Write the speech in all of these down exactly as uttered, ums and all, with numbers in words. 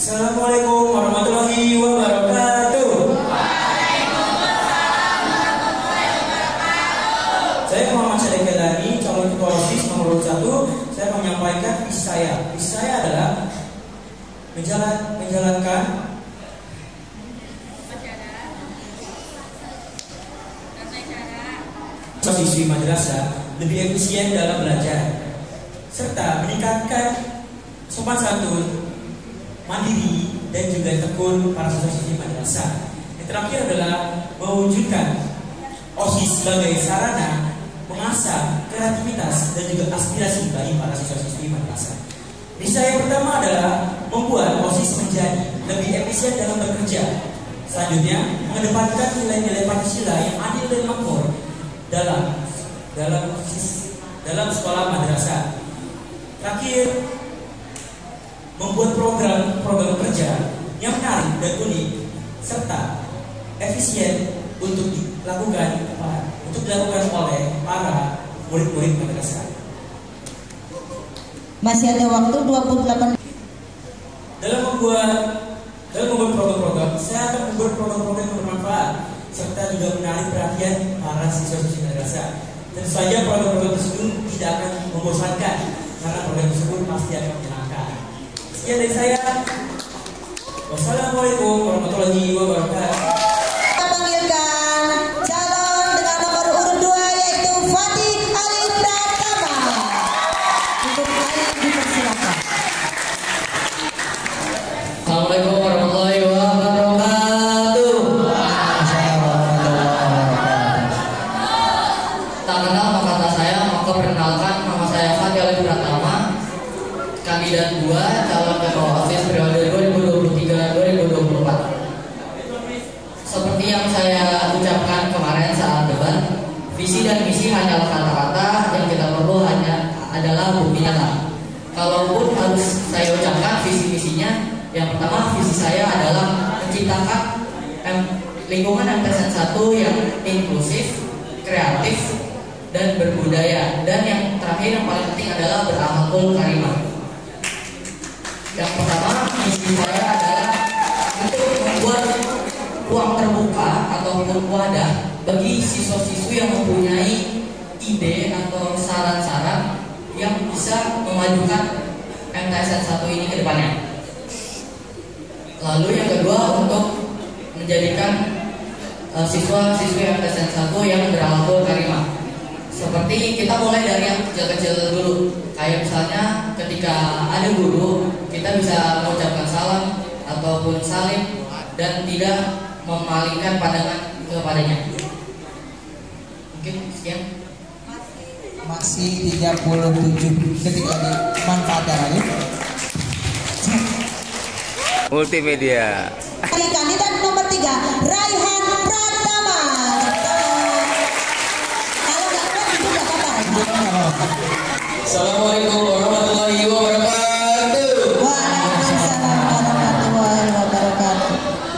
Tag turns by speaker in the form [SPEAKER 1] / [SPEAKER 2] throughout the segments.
[SPEAKER 1] Assalamualaikum warahmatullahi wabarakatuh.
[SPEAKER 2] Waalaikumsalam warahmatullahi wabarakatuh.
[SPEAKER 1] Saya Muhammad Syarif Gelani, calon ketua OSIS nomor satu. Saya menyampaikan visi saya. Visi saya adalah menjalan, menjalankan siswi madrasah lebih efisien dalam belajar serta meningkatkan sopan santun, mandiri, dan juga tekun para siswa-siswi madrasah. Yang terakhir adalah mewujudkan OSIS sebagai sarana mengasah kreativitas dan juga aspirasi bagi para siswa-siswi madrasah. Misi saya pertama adalah membuat OSIS menjadi lebih efisien dalam bekerja. Selanjutnya, mengedepankan nilai-nilai Pancasila yang adil dan makmur dalam dalam dalam sekolah madrasah. Terakhir, membuat program-program kerja yang menarik dan unik serta efisien untuk dilakukan untuk dilakukan oleh para murid-murid madrasah.
[SPEAKER 3] Masih ada waktu dua puluh delapan.
[SPEAKER 1] Dalam membuat dalam membuat program-program, saya akan membuat program-program yang bermanfaat serta juga menarik perhatian para siswa-siswi madrasah. Tentu saja program-program tersebut tidak akan membosankan karena program tersebut pasti akan menyenangkan. Sekian dari saya. Wassalamualaikum warahmatullahi wabarakatuh.
[SPEAKER 3] Kita panggilkan calon dengan nomor urut dua yaitu Fatih Ali Pratama. Untuk lain dipersilakan.
[SPEAKER 4] Assalamualaikum warahmatullahi wabarakatuh. Tak kenal maka kata saya, maka perkenalkan nama saya Fatih Ali Pratama, kandidat dua calon ketua OSIS periode dua ribu dua puluh tiga dua ribu dua puluh empat. Seperti yang saya ucapkan kemarin saat debat, visi dan misi hanyalah kata-kata, yang kita perlu hanya adalah bukti nyata. Kalaupun harus saya ucapkan visi misinya, yang pertama visi saya adalah menciptakan lingkungan M T S N satu yang inklusif, kreatif, dan berbudaya. Dan yang terakhir yang paling penting adalah berakhlakul karimah. Yang pertama, misi saya adalah untuk membuat ruang terbuka ataupun wadah bagi siswa-siswi yang mempunyai ide atau saran-saran yang bisa memajukan M T S N satu ini ke depannya. Lalu yang kedua, untuk menjadikan uh, siswa-siswi M T S N satu yang berakhlakul karimah. Seperti kita mulai dari yang kecil-kecil dulu. Kayak misalnya ketika ada guru, kita bisa mengucapkan salam ataupun salim dan tidak memalingkan pandangan kepadanya. Mungkin sekian.
[SPEAKER 5] Masih tiga puluh tujuh detik lagi, manfaatkan lagi.
[SPEAKER 6] Multimedia.
[SPEAKER 3] Kandidat nomor tiga Raihan Pratama. Kalau nggak kuat itu nggak apa-apa.
[SPEAKER 4] Assalamualaikum warahmatullahi wabarakatuh.
[SPEAKER 3] Waalaikumsalam warahmatullahi wabarakatuh.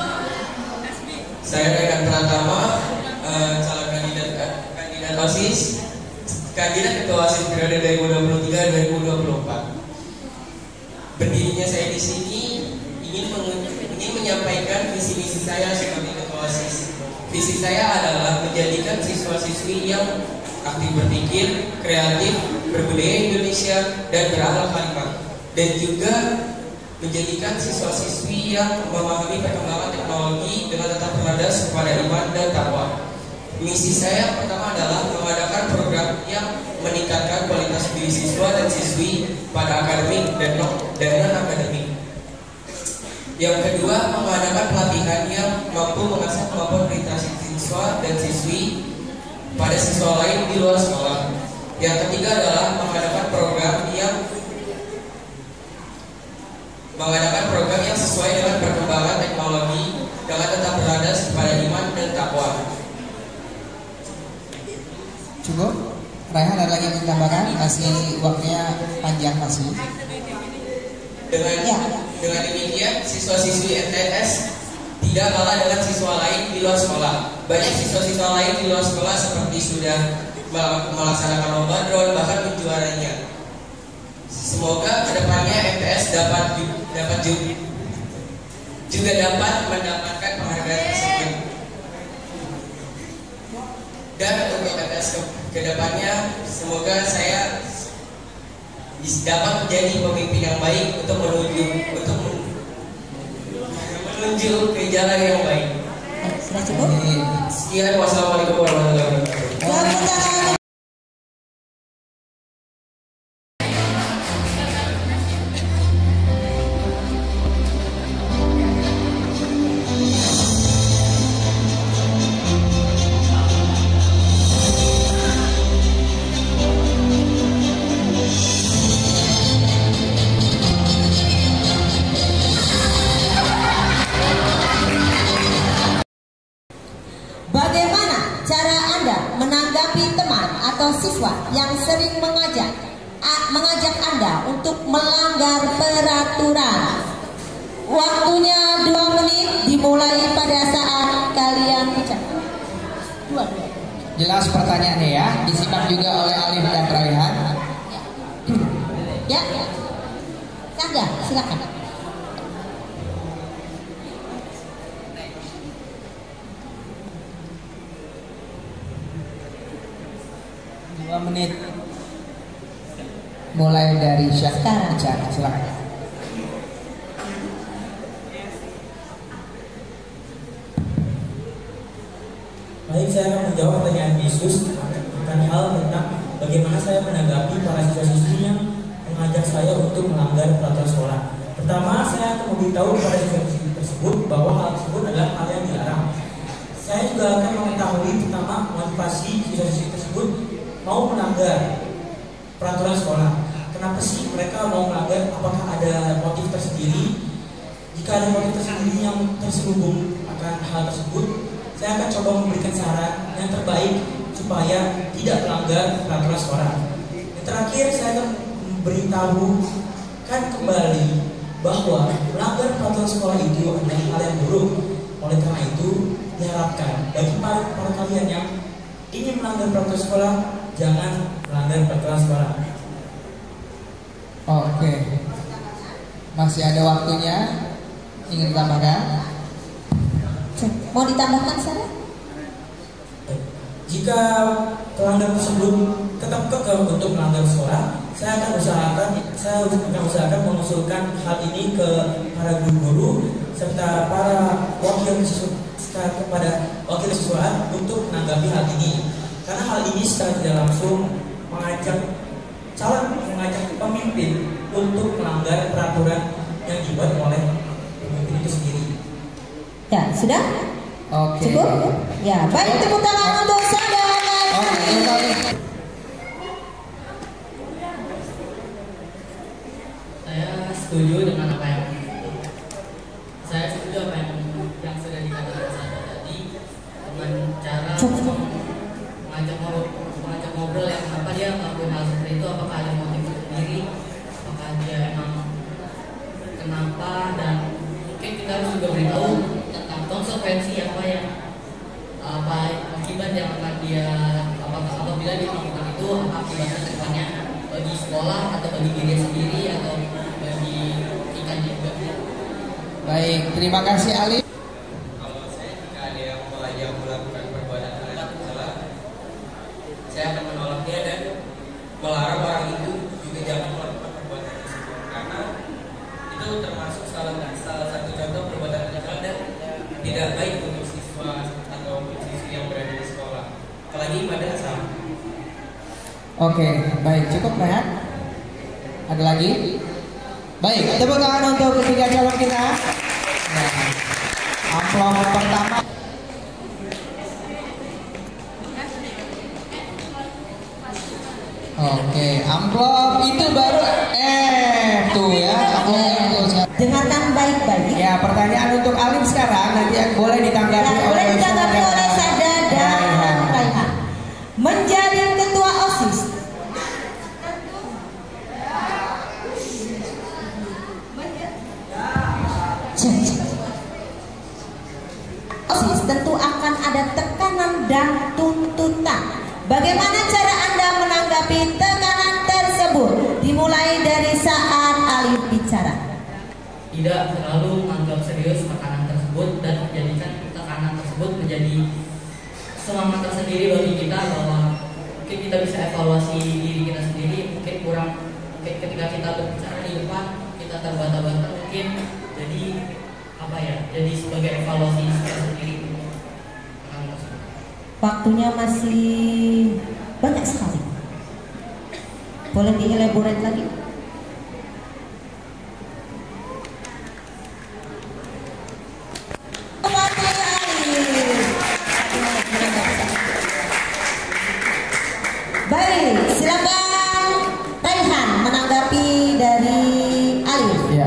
[SPEAKER 4] Saya Raihan Pratama, uh, calon kandidat kandidat OSIS, kandidat ketua OSIS periode dua ribu dua puluh tiga dua ribu dua puluh empat. Berdirinya saya di sini ingin ingin menyampaikan visi misi saya sebagai ketua OSIS. Visi saya adalah menjadikan siswa-siswi yang aktif berpikir, kreatif, berbudaya Indonesia, dan berakhlak karimah, dan juga menjadikan siswa-siswi yang memahami perkembangan teknologi dengan tetap beradas kepada iman dan takwa. Misi saya pertama adalah mengadakan program yang meningkatkan kualitas diri siswa dan siswi pada akademik dan non dan non akademik. Yang kedua, mengadakan pelatihan yang mampu mengasah kemampuan berinteraksi siswa dan siswi pada siswa lain di luar sekolah. Yang ketiga adalah mengadakan program yang mengadakan program yang sesuai dengan perkembangan teknologi dengan tetap beradas kepada iman dan takwa.
[SPEAKER 5] Cukup. Raihan ada lagi yang ditambahkan? Masih waktunya panjang masih.
[SPEAKER 4] Dengan
[SPEAKER 3] Ya.
[SPEAKER 4] dengan demikian, siswa-siswi M T S tidak kalah dengan siswa lain di luar sekolah. Banyak siswa-siswa lain di luar sekolah seperti sudah melaksanakan lomba drone, bahkan menjuarainya. Semoga kedepannya M T S dapat dapat juga dapat mendapatkan penghargaan tersebut. Dan untuk kedepannya, semoga saya dapat menjadi pemimpin yang baik untuk menuju untuk menuju ke jalan yang baik.
[SPEAKER 3] Sudah cukup?
[SPEAKER 4] Sekian, wassalamualaikum warahmatullahi wabarakatuh.
[SPEAKER 3] Bagaimana cara Anda menanggapi teman atau siswa yang sering mengajak mengajak Anda untuk melanggar peraturan? Waktunya dua menit dimulai pada saat kalian bicara. Dua, dua.
[SPEAKER 5] Jelas pertanyaannya ya, disimak juga oleh Alif dan Raihan.
[SPEAKER 3] Ya, Anda silakan.
[SPEAKER 5] Dua menit mulai dari
[SPEAKER 3] Sekarang.
[SPEAKER 5] bicara, silakan.
[SPEAKER 1] Baik, saya akan menjawab pertanyaan Yesus akan hal tentang bagaimana saya menanggapi para siswa-siswi yang mengajak saya untuk melanggar peraturan sekolah. Pertama, saya akan memberitahu kepada siswa-siswi tersebut bahwa hal tersebut adalah hal yang dilarang. Saya juga akan mengetahui pertama motivasi siswa-siswi tersebut mau melanggar peraturan sekolah. Kenapa sih mereka mau melanggar? Apakah ada motif tersendiri? Jika ada motif tersendiri yang terselubung akan hal tersebut, saya akan coba memberikan saran yang terbaik supaya tidak melanggar peraturan sekolah. Yang terakhir, saya akan memberitahukan kembali bahwa melanggar peraturan sekolah itu adalah hal yang buruk. Oleh karena itu, diharapkan bagi para, para kalian yang ingin melanggar peraturan sekolah, jangan melanggar peraturan sekolah.
[SPEAKER 5] Oke, masih ada waktunya. Ingin tambahkan?
[SPEAKER 3] Mau ditambahkan saja?
[SPEAKER 1] Jika pelanggar tersebut tetap kekeh untuk melanggar sekolah, saya akan usahakan saya akan usahakan mengusulkan hal ini ke para guru-guru serta para wakil siswa kepada wakil siswa untuk menanggapi hal ini. Karena hal ini secara tidak langsung mengajak calon mengajak pemimpin untuk melanggar peraturan yang dibuat oleh pemimpin itu sendiri.
[SPEAKER 3] Ya, sudah?
[SPEAKER 5] Oke.
[SPEAKER 3] Cukup? Ya, baik, tepuk tangan untuk saudara.
[SPEAKER 5] Oke, baik.
[SPEAKER 7] Saya setuju dengan apa yang saya setuju apa yang yang sudah dikatakan saya tadi dengan cara mengajak ngobrol, mengajak ngobrol yang apa dia melakukan hal seperti itu, apakah ada motif sendiri, apakah dia emang kenapa, dan mungkin kita harus juga beritahu tentang konsekuensi apa yang apa akibat yang akan dia apakah apabila dia melakukan itu, apa akibatnya ke depannya bagi sekolah atau bagi diri sendiri atau bagi kita juga.
[SPEAKER 5] Baik, terima kasih Ali.
[SPEAKER 4] Kalau saya jika ada yang mengajak melakukan perbuatan hal salah, saya akan menolaknya dan melarang orang itu juga jangan melakukan perbuatan tersebut, karena itu termasuk salah salah satu contoh perbuatan hal dan tidak baik untuk siswa atau siswi yang berada di sekolah, apalagi pada saat.
[SPEAKER 5] Oke, baik, cukup Rehan. Ada lagi? Baik, tepuk tangan untuk ketiga calon kita. Nah, amplop pertama. Oke, amplop itu baru eh tuh ya, amplop itu.
[SPEAKER 3] Dengarkan baik-baik.
[SPEAKER 5] Ya, pertanyaan untuk Alim sekarang nanti yang boleh ditanggapi
[SPEAKER 3] Ya, boleh
[SPEAKER 5] oleh
[SPEAKER 3] ditanggapi
[SPEAKER 5] saudara
[SPEAKER 3] oleh Sada dan
[SPEAKER 5] Raihan.
[SPEAKER 3] Raihan. Menjadi ketua OSIS. OSIS tentu akan ada tekanan dan tuntutan. Bagaimana cara Anda menanggapi tekanan tersebut? Dimulai dari saat Alif bicara.
[SPEAKER 7] tidak terlalu menganggap serius tekanan tersebut dan menjadikan tekanan tersebut menjadi semangat tersendiri bagi kita, bahwa mungkin kita bisa evaluasi diri kita sendiri. Mungkin kurang, mungkin ketika kita berbicara di depan kita terbata-bata, mungkin jadi apa ya, jadi sebagai evaluasi kita sendiri.
[SPEAKER 3] Waktunya masih banyak sekali. Boleh dielaborate lagi? Baik, silakan Raihan menanggapi dari Alif.
[SPEAKER 5] Ya.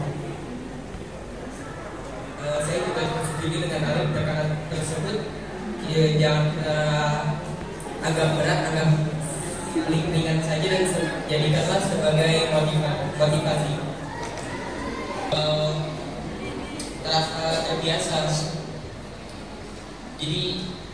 [SPEAKER 4] Uh, saya juga setuju dengan Alif tekanan tersebut. Ya, jangan uh, agak berat, agak ringan saja dan jadikanlah sebagai motivasi. Uh, telah uh, terbiasa. Jadi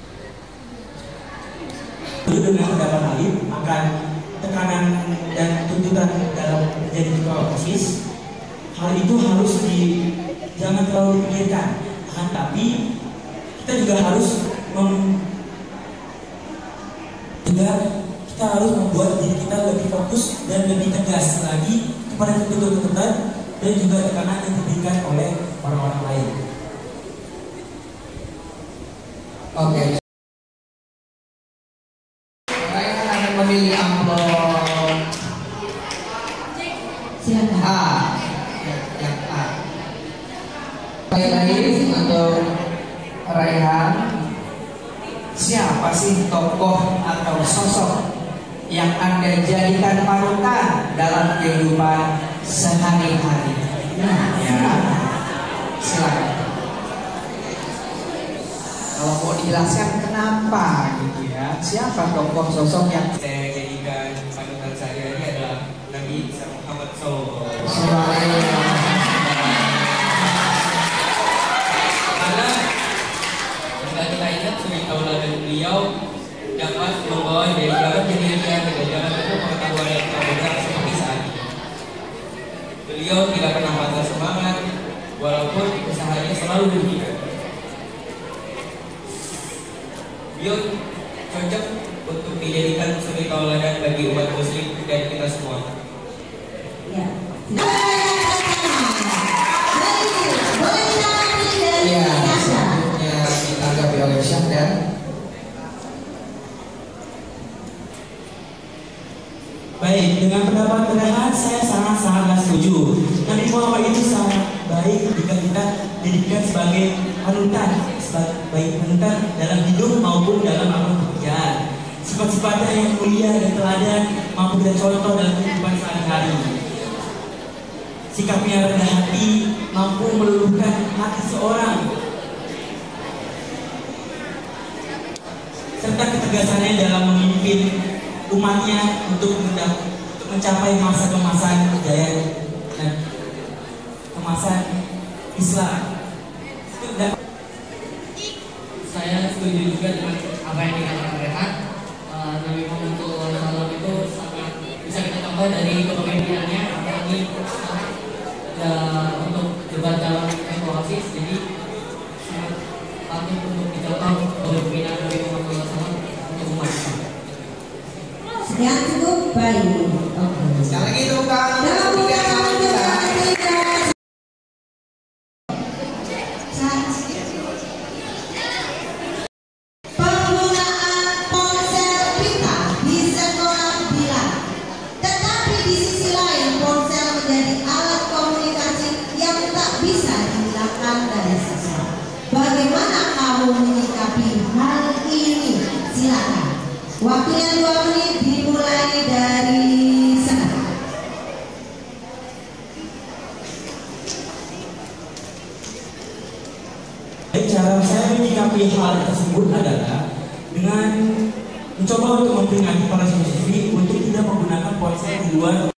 [SPEAKER 1] dengan pendapat Alif akan tekanan dan tuntutan dalam menjadi ketua OSIS, hal itu harus di jangan terlalu dipikirkan, akan tapi kita juga harus mem, juga kita harus membuat diri kita lebih fokus dan lebih tegas lagi kepada tuntutan-tuntutan dan juga tekanan yang diberikan oleh orang-orang lain.
[SPEAKER 5] Oke. Okay. Raihan akan memilih amplop
[SPEAKER 3] Silakan.
[SPEAKER 5] A. Yang A. Sekali lagi untuk Raihan, siapa sih tokoh atau sosok yang Anda jadikan panutan dalam kehidupan sehari-hari? Nah, ya, silakan. Kalau mau dijelaskan kenapa gitu ya, siapa tokoh sosok yang
[SPEAKER 4] saya jadikan panutan sehari-hari adalah Nabi Muhammad shallallahu alaihi wasallam. Karena jika kita ingat suri tauladan beliau dapat membawa dari jalan dirinya ke jalan untuk pengetahuan yang terbuka seperti saat ini. Beliau tidak pernah patah semangat walaupun usahanya selalu demikian. Beliau cocok untuk dijadikan suri tauladan bagi umat muslim dan kita semua.
[SPEAKER 3] Ya.
[SPEAKER 5] ya selanjutnya ditanggapi oleh Syahdan.
[SPEAKER 1] Baik, dengan pendapat Raihan saya sangat-sangat setuju. Nabi Muhammad itu sangat baik jika kita dijadikan sebagai panutan, sebagai panutan dalam hidup maupun dalam amal pekerjaan. Sifat-sifatnya yang mulia dan teladan mampu dan contoh dalam kehidupan sehari-hari. Sikapnya rendah hati, mampu meluluhkan hati seorang, serta ketegasannya dalam memimpin umatnya untuk mencapai masa kemasan jaya dan kemasan Islam.
[SPEAKER 7] Saya setuju juga dengan apa yang dikatakan Raihan. Uh, Nabi Muhammad shallallahu alaihi wasallam itu sangat bisa kita contoh dari kepemimpinannya, apalagi uh, untuk debat dalam ketua OSIS. Jadi sangat patut untuk dicontoh kepemimpinan Nabi Muhammad shallallahu alaihi wasallam untuk umat Islam.
[SPEAKER 3] Sekian cukup baik. Oke.
[SPEAKER 5] Sekali lagi tukang
[SPEAKER 3] Dalam
[SPEAKER 5] tiga
[SPEAKER 3] bulan
[SPEAKER 5] kita.
[SPEAKER 3] Penggunaan ponsel pintar di sekolah dilarang. Tetapi di sisi lain ponsel menjadi alat komunikasi yang tak bisa dihilangkan dari siswa. Bagaimana kamu menyikapi hal ini? Silakan. Waktunya dua menit dimulai dari sekarang.
[SPEAKER 1] Cara saya menyikapi hal tersebut adalah dengan mencoba untuk memperingati para siswi untuk tidak menggunakan ponsel di luar